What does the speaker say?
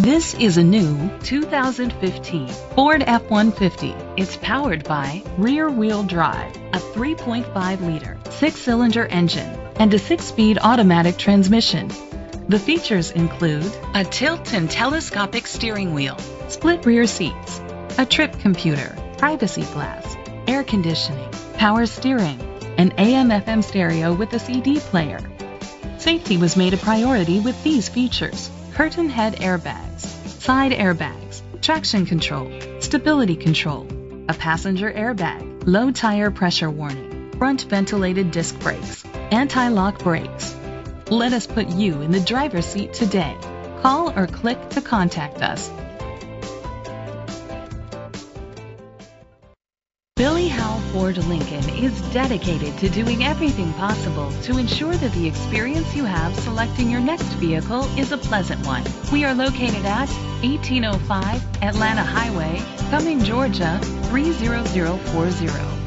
This is a new 2015 Ford F-150. It's powered by rear-wheel drive, a 3.5-liter, 6-cylinder engine, and a 6-speed automatic transmission. The features include a tilt and telescopic steering wheel, split rear seats, a trip computer, privacy glass, air conditioning, power steering, an AM/FM stereo with a CD player. Safety was made a priority with these features: curtain head airbags, side airbags, traction control, stability control, a passenger airbag, low tire pressure warning, front ventilated disc brakes, anti-lock brakes. Let us put you in the driver's seat today. Call or click to contact us. Billy Howell Ford Lincoln is dedicated to doing everything possible to ensure that the experience you have selecting your next vehicle is a pleasant one. We are located at 1805 Atlanta Highway, Cumming, Georgia 30040.